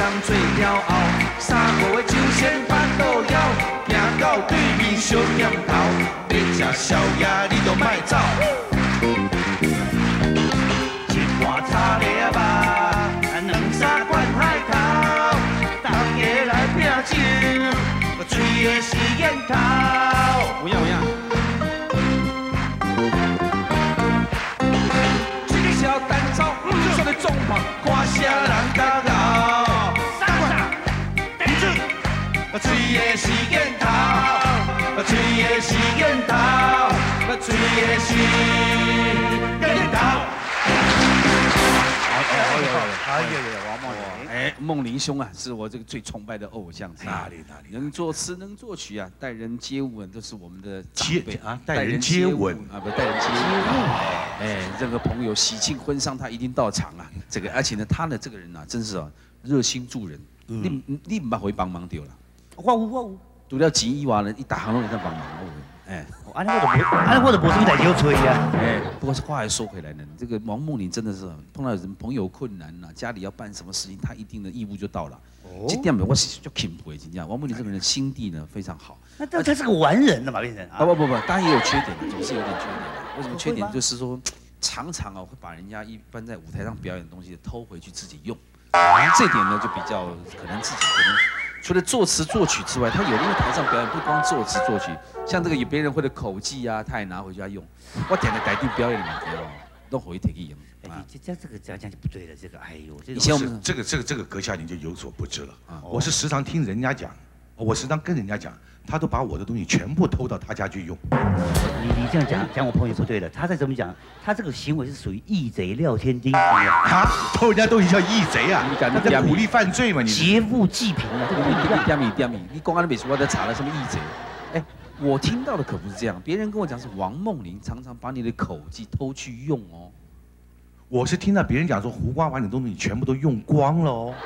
人做了后，3个月就先巴肚枵，行到对面小店头，要吃宵夜你都莫走。一碗炒粒仔肉，2、3罐海头，大家来拼酒，醉的是烟头。有影有影。这个小蛋炒，说的重磅，看啥人甲搞？啥？顶住！醉的是烟头，醉的是烟头，醉的是烟头。王梦玲，哎，梦玲兄啊，是我这个最崇拜的偶像。哪里？能作词，能作曲啊，待人接物啊，都是我们的长辈啊。待人接吻啊，不，待人接物。哎，这个朋友喜庆婚丧，他一定到场啊。这个，而且呢，他呢这个人啊，真是啊，热心助人。你唔捌会帮忙掉了？我有。除了钱以外呢，一大行拢会在帮忙。哎，安我就无什么代志好吹啊。哎，不过话又说回来呢，这个王梦玲真的是碰到人朋友困难呐，家里要办什么事情，他一定的义务就到了。这点我是就钦佩真正，王梦玲这个人心地呢非常好。那他是个完人了嘛，变成啊？不，当然也有缺点的，总是有点缺点的。为什么缺点？就是说常常啊会把人家一般在舞台上表演的东西偷回去自己用。这点呢就比较可能自己可能。除了作词作曲之外，他有的台上表演不光作词作曲，像这个有别人会的口技啊，他也拿回家用。我点了台地表演里面都回去用。这个讲就不对了，这个哎呦，以前我们这个阁下您就有所不知了啊！我是时常听人家讲，我时常跟人家讲，他都把我的东西全部偷到他家去用。你这样讲我朋友不对了，他再怎么讲，他这个行为是属于义贼廖天丁啊！偷人家东西叫义贼啊！他在鼓励犯罪嘛？你劫富济贫啊！这个点米，你公安的美术我在查了什么义贼？哎，我听到的可不是这样，别人跟我讲是王梦玲常常把你的口技偷去用哦。我是听到别人讲说胡瓜把你的东西全部都用光了哦。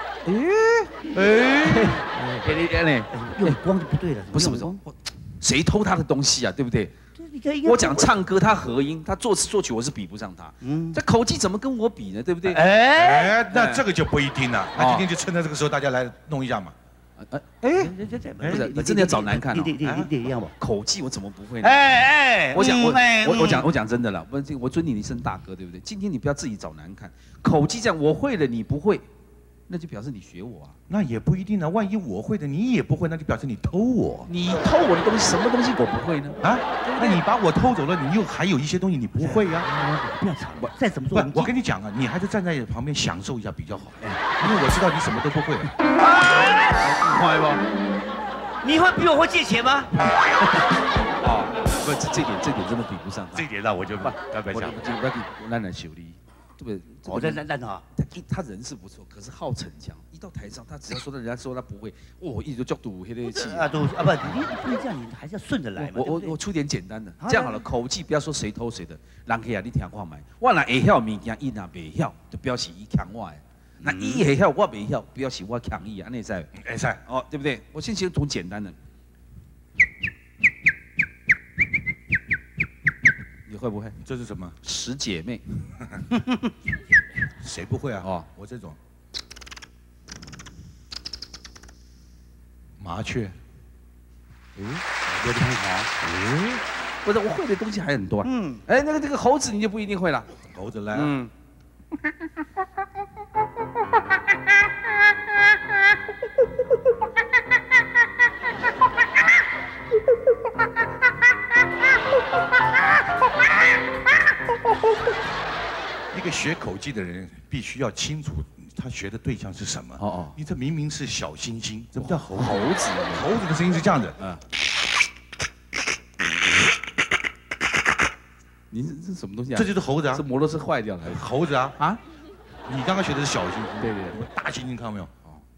用光就不对了。不是，谁偷他的东西啊？对不对？我讲唱歌，他和音，他作词作曲，我是比不上他。这口技怎么跟我比呢？对不对？那这个就不一定了。那今天就趁着这个时候，大家来弄一下嘛。不是，你真的要找难看哦。一样吧？口技我怎么不会呢？我讲真的了，我尊你一声大哥，对不对？今天你不要自己找难看，口技这样我会了，你不会。那就表示你学我啊？那也不一定啊，万一我会的你也不会，那就表示你偷我。你偷我的东西，什么东西我不会呢？啊？那你把我偷走了，你又还有一些东西你不会呀？不要吵，我再怎么做，我跟你讲啊，你还是站在旁边享受一下比较好，因为我知道你什么都不会。快吧？你会比我会借钱吗？啊，不，这点真的比不上他。这点那我就不想，我难修理。对不对？我在烂他，他人是不错，可是好逞强。一到台上，他只要说人家说他不会，一直就赌黑的气啊，不，你不能这样，你还是要顺着来嘛。我出点简单的，这样好了，口技不要说谁偷谁的，人客啊，你听看买，我若会晓物件，伊若袂晓，就表示伊强我的。那伊会晓，我袂晓，表示我强伊，安尼使？会使哦，对不对？我先从简单的。你会不会？这是什么？十姐妹。谁不会啊？哦，我这种。麻雀。有点好。不是，我会的东西还很多。哎，那个这个猴子你就不一定会了。猴子来。一个学口技的人必须要清楚他学的对象是什么。你这明明是小猩猩，这不叫猴子。猴子的声音是这样子。你这是什么东西啊？这就是猴子啊！是摩托车坏掉了。猴子啊！啊！你刚刚学的是小猩猩。对，我大猩猩看到没有？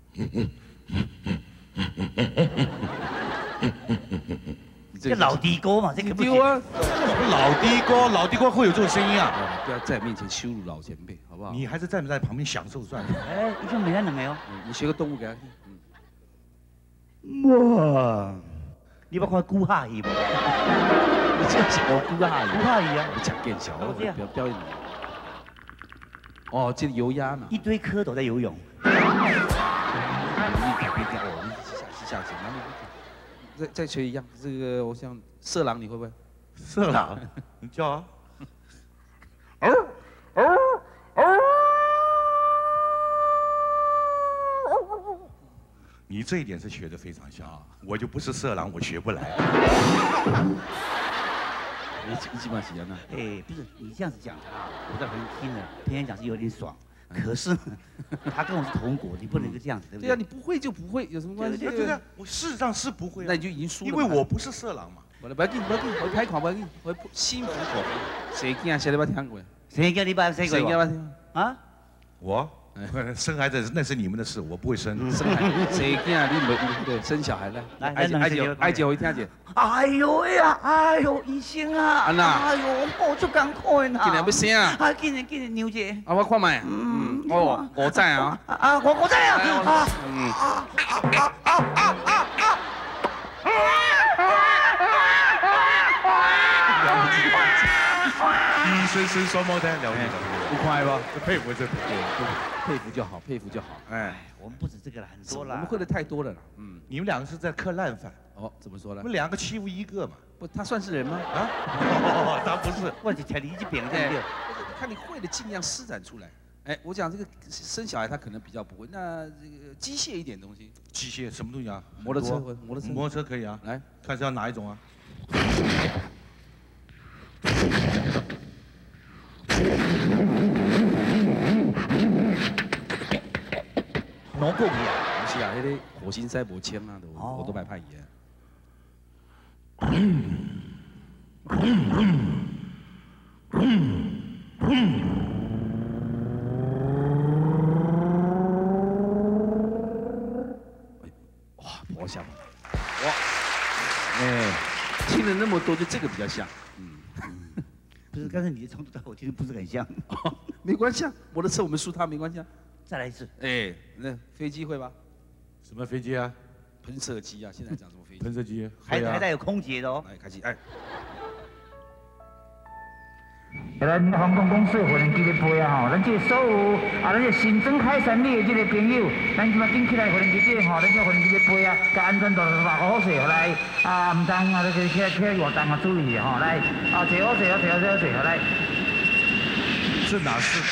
这老低沟嘛，这个不行啊！老低沟会有这种声音啊！不要在面前羞辱老前辈，好不好？你还是站在旁边享受算了。哎，你看没人没有？你学个动物给他听。哇！你把看古哈伊不？你这是我古哈伊。古哈伊啊！你讲更小，不要表演。哦，这油鸭呢？一堆蝌蚪在游泳。 哦，下去，然后再学一样，这个我想色狼你会不会？ 色狼，你叫啊。你这一点是学得非常像，我就不是色狼，我学不来。 你基本上是呢？ 哎，不是你这样子讲他，我在旁边听了，偏偏讲是有点爽。可是他跟我是同国，你不能够这样子，对不对？ 对啊，你不会就不会，有什么关系？ 对啊，我事实上是不会。 那你就已经输了。 因为我不是色狼嘛。 不要紧，我拍看不要紧，我心服口服。谁惊谁你捌听过？ 谁叫你捌听过？ 谁捌听？ 啊？ 我。生孩子那是你们的事，我不会生。 生孩子，谁惊你没对生小孩来，艾姐会听姐。 哎呦呀，哎呦医生啊， 安娜， 哎呦我就赶快呐。 今年要生啊？ 啊，今年牛姐。 啊，我看卖。哦，我在啊。 啊，我在啊。 医生生双胞胎，了解。 不快吧？ 佩服这佩服就好，佩服就好。 哎，我们不止这个了，很多了。 我们会的太多了。 你们两个是在磕烂饭。 哦，怎么说呢？ 我们两个欺负一个嘛。 不，他算是人吗？ 啊？他不是。 我就听你一扁对不对？ 看你会的尽量施展出来。哎，我讲这个生小孩他可能比较不会，那这个机械一点东西。 机械什么东西啊？ 摩托车， 摩托车可以啊。 来， 看是要哪一种啊？ 农工呀， 不是啊，那个火星塞无枪啊，我都卖派爷。哇，我想，哇，哎，听了那么多，就这个比较像， 不是，刚才你的冲突我听得不是很像。 没关系啊，我的车我们输他没关系啊。 再来一次。 哎，那飞机会吧？ 什么飞机啊？ 喷射机啊！现在讲什么飞机？ 喷射机。 还带有空姐的哦。 来，开机，哎。 咱航空公司无人机咧飞啊吼，咱这所有咱这新增海产业的这个朋友，咱即马顶起来无人机这吼，咱这无人机咧飞啊，甲安全都把好势，来啊，唔当啊，这起来活动啊注意吼，来啊，坐好，来。 这哪是？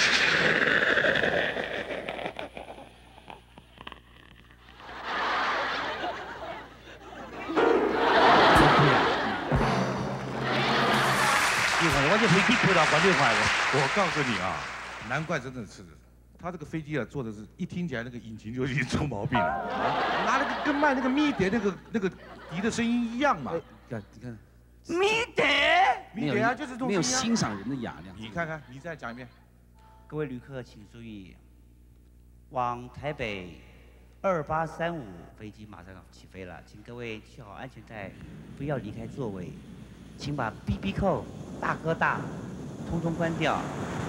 我这飞机开到管最快了。 我告诉你啊，难怪真的是，他这个飞机啊做的是一听起来那个引擎就已经出毛病了啊，拿那个跟卖那个咪碟那个笛的声音一样嘛。 你看， 咪碟啊，就是这种没有欣赏人的雅量。 你看看，你再讲一遍。 各位旅客请注意，往台北2835飞机马上要起飞了，请各位系好安全带，不要离开座位，请把 BB 扣、大哥大通通关掉。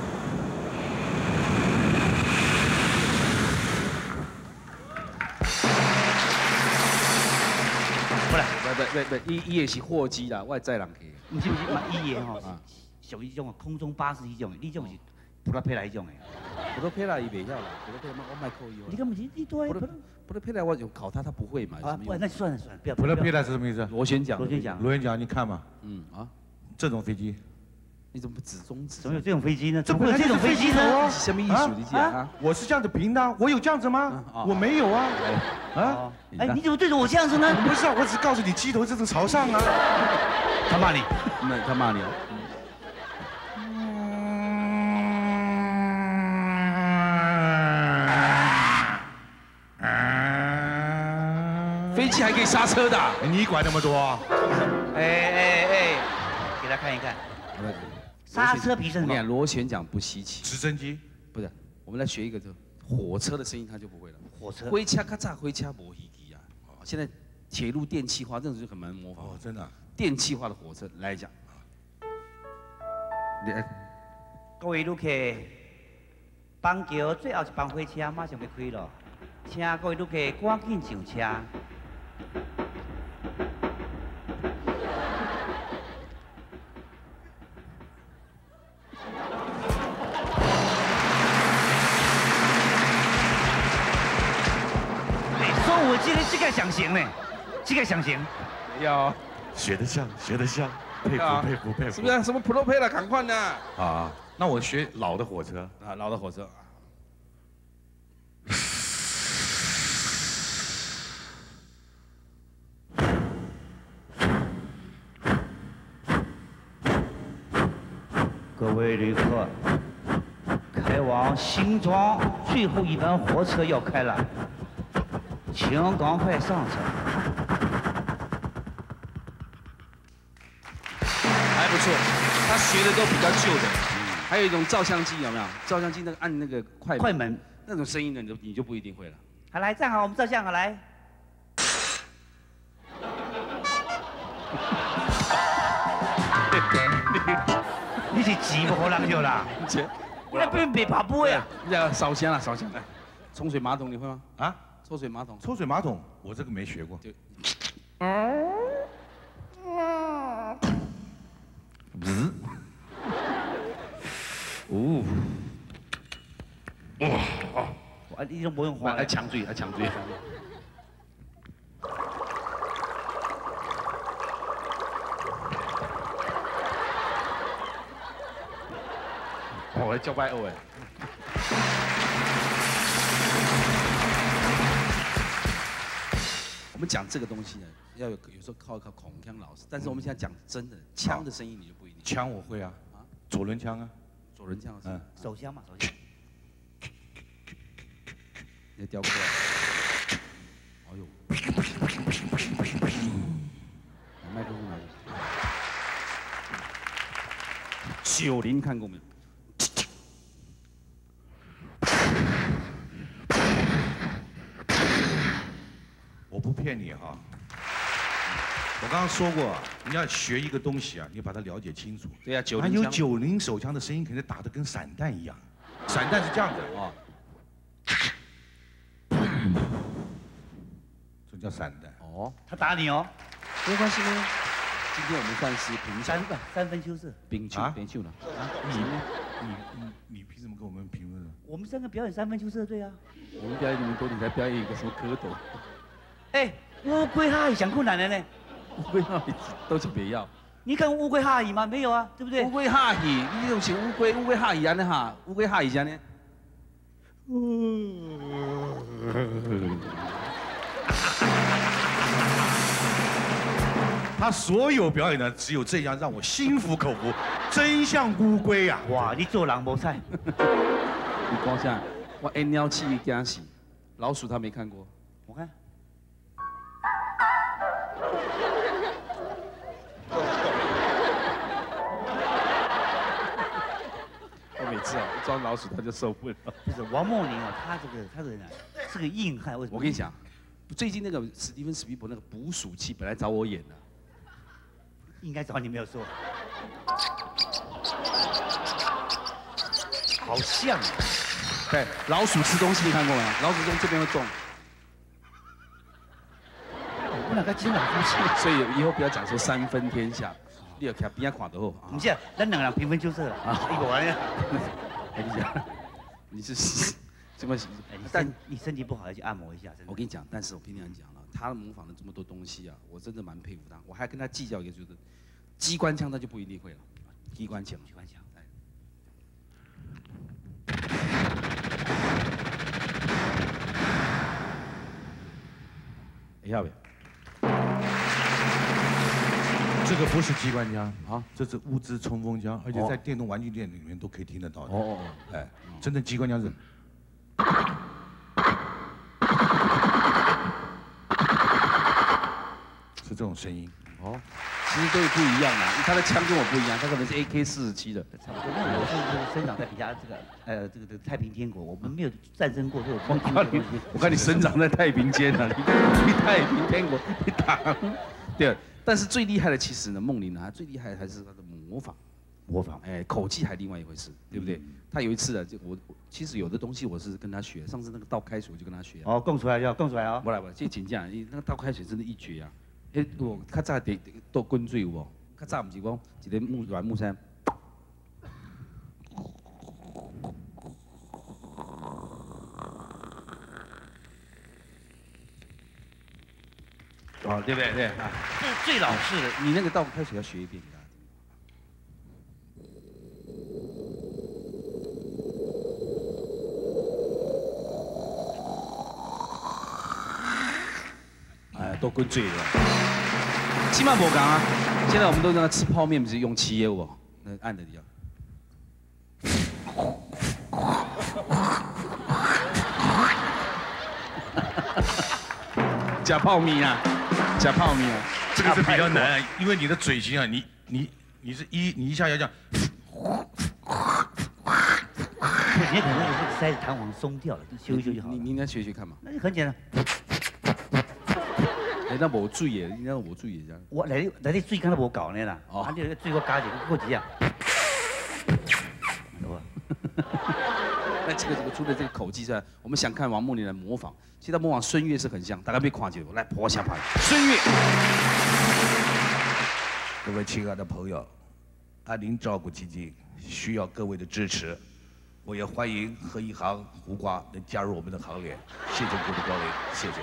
不，伊也是货机啦，我载人去。 不是，伊个吼，属于一种空中巴士迄种的，你种是普拉佩拉迄种的。 普罗佩拉伊袂晓啦，普罗佩拉我卖扣伊。 你根本你多普罗佩拉我有考他不会嘛？ 啊，不，那算了，不要。 普罗佩拉是什么意思？ 螺旋桨。 螺旋桨。 螺旋桨，你看嘛。这种飞机。 你怎么不指中指？ 怎么有这种飞机呢？ 这本来这种飞机呢？ 什么艺术？你讲啊？ 我是这样子评的，我有这样子吗？我没有啊。 啊？哎，你怎么对着我这样子呢？ 不是啊，我只告诉你机头这是朝上啊。 他骂你？ 他骂你哦。飞机还可以刹车的？ 你管那么多？ 哎，给他看一看。刹车皮是什么？ 螺旋桨不稀奇。 直升机不是，我们来学一个，火车的声音他就不会了。 火车。 火车咔嚓，火车无稀奇啊。现在铁路电气化，这种就很难模仿。 真的。电气化的火车来讲。 各位旅客，邦桥最后一班火车马上要开了，请各位旅客赶紧上车。 我今天这个想行呢，这个想行。 要学得像，学得像，佩服佩服佩服。 是不是？什么 Pro Pay 了，赶快呢？ 啊，那我学老的火车啊，老的火车。 各位旅客，开往新庄最后一班火车要开了，请赶快上车。 还不错，他学的都比较旧的。还有一种照相机有没有？照相机那个按那个快门那种声音的，你就不一定会了。 好，来站好，我们照相啊，来。你是急不好人就啦？你那边别跑步呀！ 你要烧香了，烧香来。冲水马桶你会吗？ 啊？ 抽水马桶？ 抽水马桶，我这个没学过。 哦。 哇！你都不用花。 来抢嘴，来抢嘴。我叫拜欧哎。我们讲这个东西呢，有时候靠孔锵老师，但是我们现在讲真的，枪的声音你就不一定。 枪我会啊，左轮枪啊， 左轮枪是。 手枪嘛，手枪。 你雕刻。哎呦。麦克风拿着。90看过没有？ 我不骗你哈，我刚刚说过，你要学一个东西啊，你把它了解清楚。 对呀，90 还有90手枪的声音，肯定打得跟散弹一样。散弹是这样子啊，这叫散弹。 哦， 他打你哦， 没关系呢。今天我们算是平手。 三分秋色。 平手，平手了。 你凭什么跟我们评论呢？ 我们3个表演3分秋色，对啊。 我们表演你们多，你才表演一个什么蝌蚪？ 哎，乌龟哈伊想困难的呢。 乌龟哈伊都是别要。 你看乌龟哈伊吗？没有啊，对不对？ 乌龟哈伊，你这种是乌龟哈伊安的哈，乌龟哈伊安的。 他所有表演的只有这样让我心服口服，真像乌龟呀！ 哇，你做人无菜。 你光想，我鸟气惊死，老鼠他没看过。 我看。 我每次啊一抓老鼠他就受不了。 不是王梦玲啊，他这个人是个硬汉，为什么？ 我跟你讲，最近那个史蒂芬史皮伯那个捕鼠器本来找我演的。 应该找你没有说，好像。 对，老鼠吃东西你看过没有？老鼠从这边会动。 我两个真老夫妻。 所以以后不要讲说3分天下，你要看边看得好。 不是，咱两个人平分秋色啊，一个玩意。 我跟你讲，你是什么？ 但你身体不好要去按摩一下。 我跟你讲，但是我跟你讲了，他模仿了这么多东西啊，我真的蛮佩服他。我还跟他计较一个，就是机关枪他就不一定会了。机关枪，机关枪。要不要？ 这个不是机关枪啊，这是物资冲锋枪，而且在电动玩具店里面都可以听得到的。哦，哎，真正机关枪是。是这种声音。哦， 其实都不一样啊，他的枪跟我不一样，他可能是 AK47的， 差不多。因为我是生长在比较这个太平天国，我们没有战争过，所以我看你生长在太平间啊，你太平天国，你打。对，但是最厉害的其实呢，梦玲呢，最厉害的还是他的模仿。模仿，哎，口技还另外一回事，对不对？他有一次啊，就我其实有的东西我是跟他学，上次那个倒开水我就跟他学。 哦，供出来要供出来哦。 不来不，这请假，那个倒开水真的一绝啊！哎，我较早倒滚水有无？较早不是讲一个软木塞。 哦，对不对？对啊， 最老式的。 你那个倒开水要学一遍。哎，都滚醉了。起码不讲啊，现在我们都在吃泡面，不是用汽油哦，那按的要。假泡米啊，假泡米啊， 这个是比较难，因为你的嘴型啊，你是你一下要这样， 你可能是塞子弹簧松掉了，修一修就好了。 你应该学学看嘛。 那就很简单。 哎，那无水耶，应该无水耶这样。 我来你水刚才无搞呢啦，啊，你水我加一过几样。 那这个除了这个口技之外，我们想看王梦玲来模仿，其实他模仿孙悦是很像，大家被跨界来婆下盘。孙悦， 各位亲爱的朋友，安宁照顾基金需要各位的支持，我也欢迎何一航、胡瓜能加入我们的行列，谢谢各位光临，谢谢。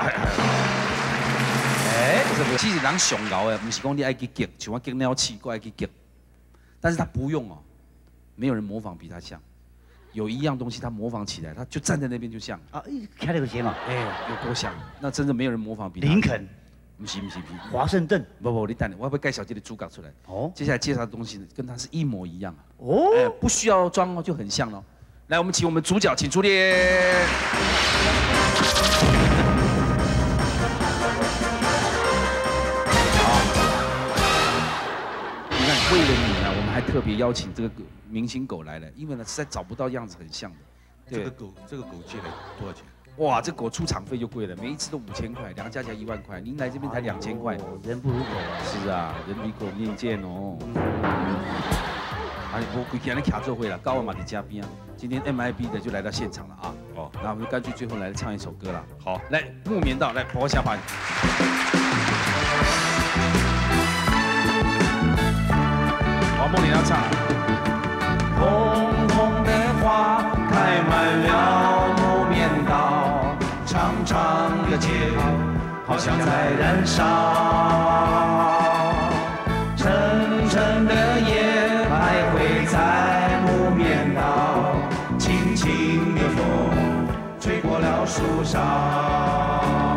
不是，其实人上熬的，不是讲你爱去激，像我激鸟气，我爱去激，但是他不用哦，没有人模仿比他像。有一样东西他模仿起来，他就站在那边就像啊，开了个鞋嘛， 哎，有多像？那真的没有人模仿比他。 林肯， 不是， 华盛顿， 不，你等下，我要不要介绍这个主角出来？哦，接下来介绍的东西跟他是一模一样啊。哦，哎，不需要装哦，就很像哦。来，我们请我们主角，请出列。你看，为了你啊，我们还特别邀请这个明星狗来了，因为呢实在找不到样子很像的。 这个狗借了多少钱？ 哇，这狗出场费就贵了，每一次都5000块，两个加起来1万块。您来这边才2000块， 人不如狗啊。 是啊，人比狗面见哦。我规天来卡座会了，高万马的嘉宾啊，今天 MIB 的就来到现场了啊。哦，那我们就干脆最后来唱一首歌了。好，来木棉道，来婆下盘。王梦玲要唱。红红的花开满了木棉道，长长的街好像在燃烧，沉沉的夜徘徊在木棉道，轻轻的风吹过了树梢。